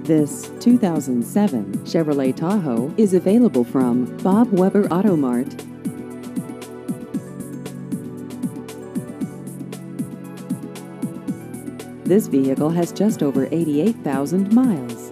This 2007 Chevrolet Tahoe is available from Bob Weber Auto Mart. This vehicle has just over 88,000 miles.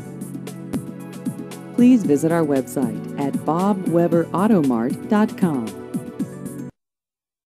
Please visit our website at bobweberautomart.com.